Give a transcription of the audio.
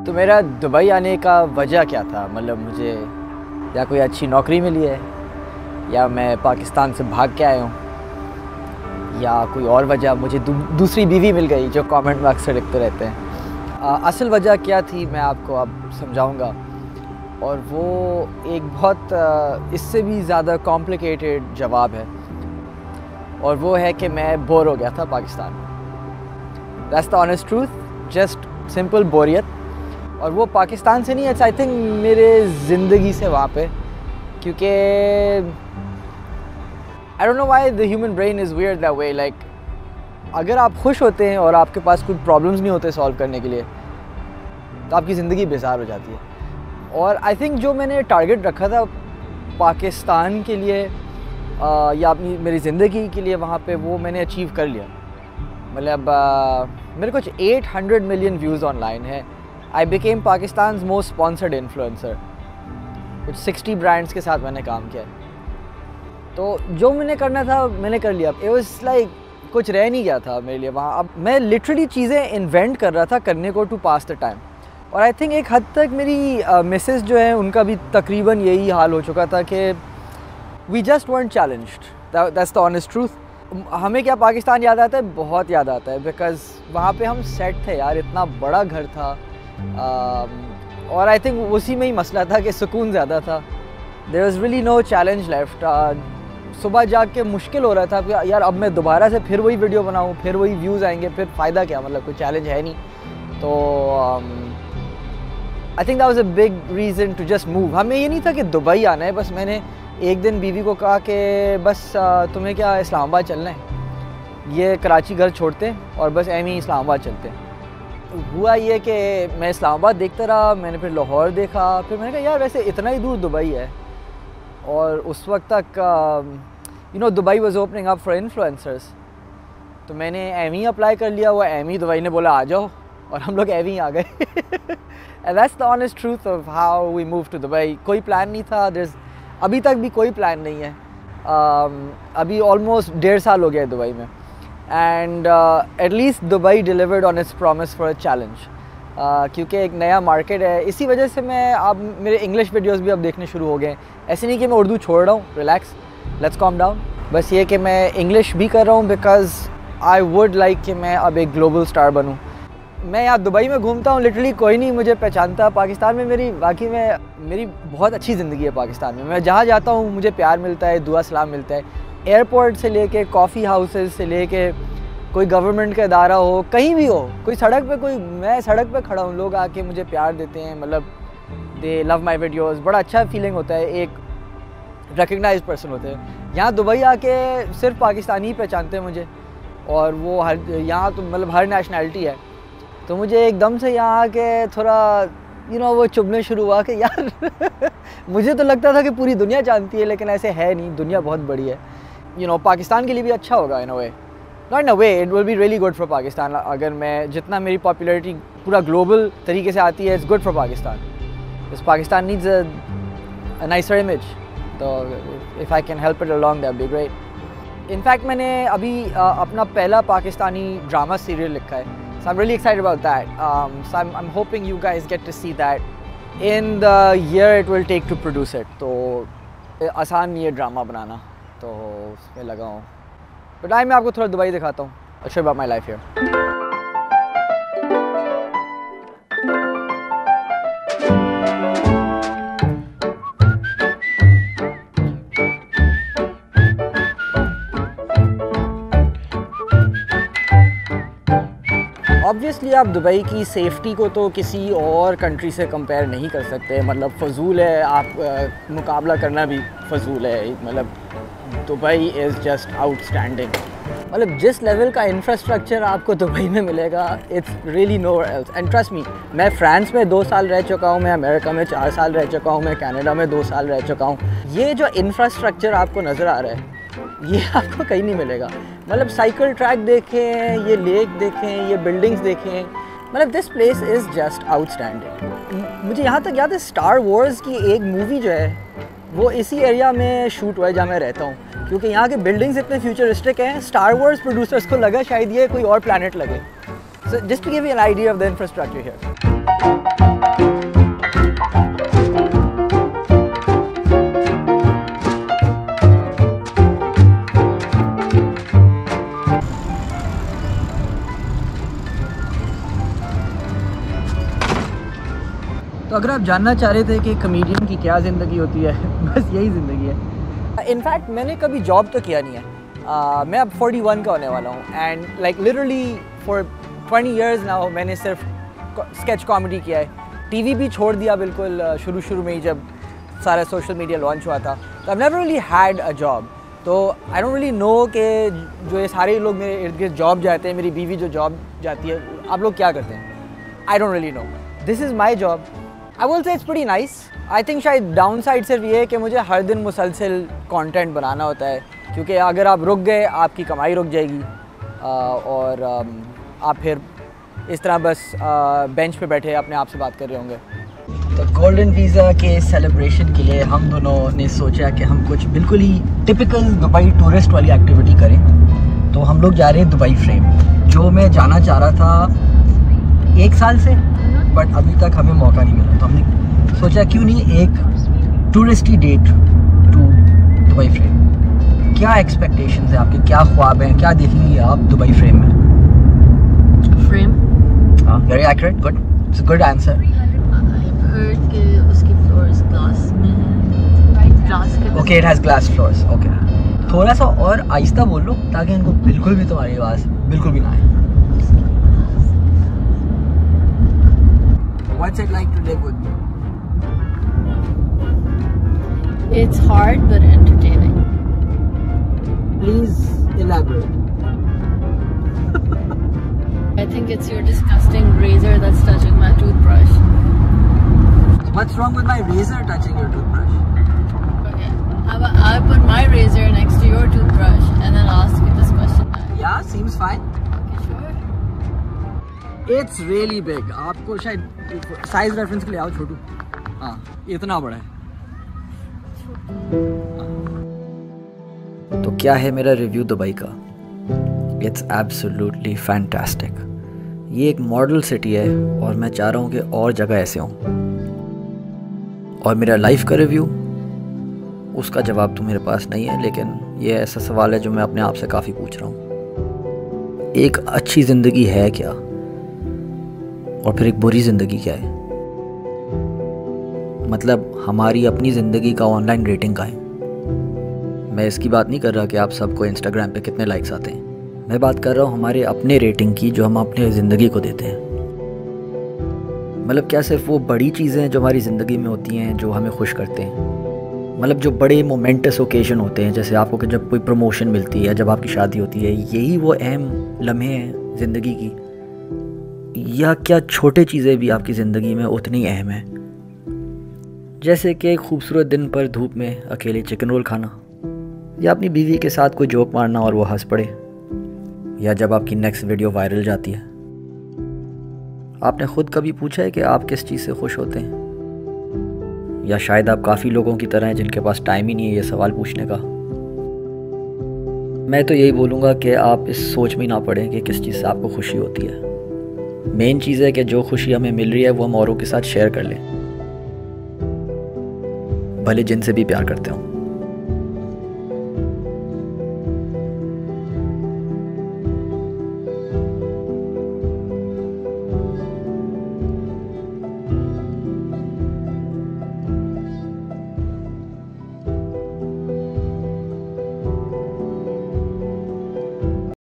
तो मेरा दुबई आने का वजह क्या था? मतलब मुझे या कोई अच्छी नौकरी मिली है, या मैं पाकिस्तान से भाग के आया हूँ, या कोई और वजह, मुझे दूसरी बीवी मिल गई, जो कमेंट में अक्सर लिखते रहते हैं। असल वजह क्या थी मैं आपको अब समझाऊँगा, और वो एक बहुत इससे भी ज़्यादा कॉम्प्लिकेटेड जवाब है, और वो है कि मैं बोर हो गया था पाकिस्तान में। That's the honest truth, just simple बोरियत। और वो पाकिस्तान से नहीं, इट्स आई थिंक मेरे ज़िंदगी से वहाँ पे, क्योंकि I don't know why the human brain is weird that way. Like अगर आप खुश होते हैं और आपके पास कुछ प्रॉब्लम्स नहीं होते सॉल्व करने के लिए, तो आपकी ज़िंदगी बेजार हो जाती है। और आई थिंक जो मैंने टारगेट रखा था पाकिस्तान के लिए या अपनी मेरी ज़िंदगी के लिए वहाँ पे, वो मैंने अचीव कर लिया। मतलब मेरे कुछ 800 मिलियन व्यूज़ ऑनलाइन है। I became Pakistan most sponsored influencer. कुछ 60 ब्रांड्स के साथ मैंने काम किया। तो जो मैंने करना था मैंने कर लिया। इट वाज लाइक कुछ रह नहीं गया था मेरे लिए वहाँ। अब मैं लिटरली चीज़ें इन्वेंट कर रहा था करने को टू पास द टाइम। और आई थिंक एक हद तक मेरी मिसेस जो है उनका भी तकरीबन यही हाल हो चुका था कि we just weren't challenged. That's the honest truth. हमें क्या पाकिस्तान याद आता है? बहुत याद आता है, बिकॉज़ वहाँ पे हम सेट थे यार, इतना बड़ा घर था। और आई थिंक उसी में ही मसला था कि सुकून ज़्यादा था। There was really no challenge left. सुबह जाग के मुश्किल हो रहा था कि यार अब मैं दोबारा से फिर वही वीडियो बनाऊँ, फिर वही व्यूज़ आएंगे, फिर फ़ायदा क्या? मतलब कोई चैलेंज है नहीं। तो I think that was a big reason to just move. हमें ये नहीं था कि दुबई आना है, बस मैंने एक दिन बीवी को कहा कि बस तुम्हें क्या इस्लामाबाद चलना है, ये कराची घर छोड़ते हैं और बस एम ही इस्लामाबाद चलते हैं। तो हुआ ये कि मैं इस्लामाबाद देखता रहा, मैंने फिर लाहौर देखा, फिर मैंने कहा यार वैसे इतना ही दूर दुबई है। और उस वक्त तक you know Dubai was opening up for influencers. तो मैंने एम ही अप्लाई कर लिया। वो एम ही दुबई ने बोला आ जाओ, और हम लोग एम ही आ गए। And that's the honest truth of how we move to Dubai. कोई प्लान नहीं था, अभी तक भी कोई प्लान नहीं है। अभी ऑलमोस्ट 1.5 साल हो गया है दुबई में। And at least Dubai delivered on its promise for a challenge, क्योंकि एक नया मार्केट है। इसी वजह से मैं अब मेरे इंग्लिश वीडियोस भी अब देखने शुरू हो गए हैं। ऐसे नहीं कि मैं उर्दू छोड़ रहा हूँ, रिलैक्स, लेट्स कॉम डाउन। बस ये कि मैं इंग्लिश भी कर रहा हूँ बिकॉज़ आई वुड लाइक कि मैं अब एक ग्लोबल स्टार बनूँ। मैं यहाँ दुबई में घूमता हूँ, लिटरली कोई नहीं मुझे पहचानता। पाकिस्तान में मेरी बहुत अच्छी ज़िंदगी है पाकिस्तान में। मैं जहाँ जाता हूँ मुझे प्यार मिलता है, दुआ सलाम मिलता है। एयरपोर्ट से लेके कॉफ़ी हाउसेस से लेके कोई गवर्नमेंट का इदारा हो, कहीं भी हो, कोई सड़क पे मैं सड़क पे खड़ा हूँ, लोग आके मुझे प्यार देते हैं। मतलब दे लव माई वीडियोज़। बड़ा अच्छा फीलिंग होता है, एक रिकग्नाइज पर्सन होते हैं। यहाँ दुबई आके सिर्फ पाकिस्तानी ही पहचानते हैं मुझे, और वो यहाँ तो मतलब हर नेशनैलिटी है। तो मुझे एकदम से यहाँ आके थोड़ा वो चुभने शुरू हुआ कि यार मुझे तो लगता था कि पूरी दुनिया जानती है, लेकिन ऐसे है नहीं, दुनिया बहुत बड़ी है। पाकिस्तान के लिए भी अच्छा होगा in a way, not in a way, it will be really good for Pakistan. अगर मैं जितना मेरी पॉपुलैरिटी पूरा ग्लोबल तरीके से आती है, it's good for Pakistan. Because Pakistan needs a nicer image, तो if I can help it along that be great. In fact मैंने अभी अपना पहला पाकिस्तानी ड्रामा सीरियल लिखा है। So I'm really excited about that. So I'm hoping you guys get to see that in the year it will take to produce it. तो आसान नहीं है ड्रामा बनाना, तो उसमें लगा हूँ। तो टाइम में आपको थोड़ा दुबई दिखाता हूँ। I'll show you about my life here. Obviously आप दुबई की सेफ्टी को तो किसी और कंट्री से कंपेयर नहीं कर सकते। मतलब फ़जूल है, आप मुकाबला करना भी फ़जूल है। मतलब दुबई इज़ जस्ट आउटस्टैंडिंग। मतलब जिस लेवल का इंफ्रास्ट्रक्चर आपको दुबई में मिलेगा, it's really nowhere else. And trust me, मैं फ्रांस में 2 साल रह चुका हूँ, मैं अमेरिका में 4 साल रह चुका हूँ, मैं कनाडा में 2 साल रह चुका हूँ। ये जो इंफ्रास्ट्रक्चर आपको नज़र आ रहा है, ये आपको कहीं नहीं मिलेगा। मतलब साइकिल ट्रैक देखें, ये लेक देखें, ये बिल्डिंग्स देखें, मतलब this place is just outstanding. मुझे यहाँ तक याद है स्टार वॉर्स की एक मूवी जो है वो इसी एरिया में शूट हुआ है जहाँ मैं रहता हूँ, क्योंकि यहाँ के बिल्डिंग्स इतने फ्यूचरिस्टिक हैं। स्टार वॉर्स प्रोड्यूसर्स को लगा शायद ये कोई और प्लैनेट लगे। So just to give you an idea of the infrastructure here. अगर आप जानना चाह रहे थे कि कमेडियन की क्या ज़िंदगी होती है बस यही ज़िंदगी है। इनफैक्ट मैंने कभी जॉब तो किया नहीं है। मैं अब 41 का होने वाला हूँ and like literally for 20 years now मैंने सिर्फ स्केच कॉमेडी किया है। टीवी भी छोड़ दिया बिल्कुल शुरू में ही जब सारा सोशल मीडिया लॉन्च हुआ था। तो I never really had a job. तो आई डोंट रियली नो कि जो ये सारे लोग मेरे इर्द गिर्द जॉब जाते हैं, मेरी बीवी जो जॉब जाती है, आप लोग क्या करते हैं? I don't really know. This is my job. I will say it's pretty nice. I think शायद डाउन साइड सिर्फ ये है कि मुझे हर दिन मुसलसल कंटेंट बनाना होता है, क्योंकि अगर आप रुक गए आपकी कमाई रुक जाएगी और आप फिर इस तरह बस बेंच पे बैठे अपने आप से बात कर रहे होंगे। तो गोल्डन वीज़ा के सेलिब्रेशन के लिए हम दोनों ने सोचा कि हम कुछ बिल्कुल ही टिपिकल दुबई टूरिस्ट वाली एक्टिविटी करें। तो हम लोग जा रहे हैं दुबई फ्रेम, जो मैं जाना चाह रहा था 1 साल से, बट अभी तक हमें मौका नहीं मिला। तो हमने सोचा क्यों नहीं एक touristy date to Dubai frame. क्या एक्सपेक्टेशंस है आपके, क्या ख्वाब हैं, क्या देखेंगे आप दुबई फ्रेम में? फ्रेम? हाँ, very accurate, good, it's a good answer. उसकी फ्लोर्स ग्लास में है, ग्लास के। Okay, it has glass floors. Okay, थोड़ा सा और आहिस्ता बोल लो ताकि इनको बिल्कुल भी तुम्हारी आवाज़ बिल्कुल भी ना आए। What's it like to live with me? It's hard but entertaining. Please elaborate. I think it's your disgusting razor that's touching my toothbrush. What's wrong with my razor touching your toothbrush? Okay. How about I put my razor next to your toothbrush and then ask you this question back? Yeah, seems fine. Okay, sure. It's really big. आपको शायद size reference के लिए आओ छोटू। हाँ, इतना बड़ा है। तो क्या है मेरा रिव्यू दुबई का? It's absolutely fantastic. ये एक मॉडल सिटी है और मैं चाह रहा हूँ कि और जगह ऐसे हों। और मेरा लाइफ का रिव्यू, उसका जवाब तो मेरे पास नहीं है, लेकिन ये ऐसा सवाल है जो मैं अपने आप से काफ़ी पूछ रहा हूँ। एक अच्छी ज़िंदगी है क्या, और फिर एक बुरी ज़िंदगी क्या है? मतलब हमारी अपनी ज़िंदगी का ऑनलाइन रेटिंग का है। मैं इसकी बात नहीं कर रहा कि आप सबको इंस्टाग्राम पे कितने लाइक्स आते हैं। मैं बात कर रहा हूँ हमारे अपने रेटिंग की, जो हम अपने ज़िंदगी को देते हैं। मतलब क्या सिर्फ वो बड़ी चीज़ें हैं जो हमारी ज़िंदगी में होती हैं जो हमें खुश करते हैं? मतलब जो बड़े मोमेंटस ओकेजन होते हैं, जैसे आपको कि जब कोई प्रमोशन मिलती है, जब आपकी शादी होती है, यही वो अहम लम्हे हैं ज़िंदगी की? या क्या छोटे चीज़ें भी आपकी ज़िंदगी में उतनी अहम हैं? जैसे कि एक खूबसूरत दिन पर धूप में अकेले चिकन रोल खाना, या अपनी बीवी के साथ कोई जोक मारना और वो हंस पड़े, या जब आपकी नेक्स्ट वीडियो वायरल जाती है। आपने ख़ुद कभी पूछा है कि आप किस चीज़ से खुश होते हैं? या शायद आप काफ़ी लोगों की तरह हैं जिनके पास टाइम ही नहीं है ये सवाल पूछने का। मैं तो यही बोलूँगा कि आप इस सोच में ना पड़ें कि किस चीज़ से आपको खुशी होती है। मेन चीज़ है कि जो खुशी हमें मिल रही है वो हम औरों के साथ शेयर कर लें, भले जिनसे भी प्यार करते हों।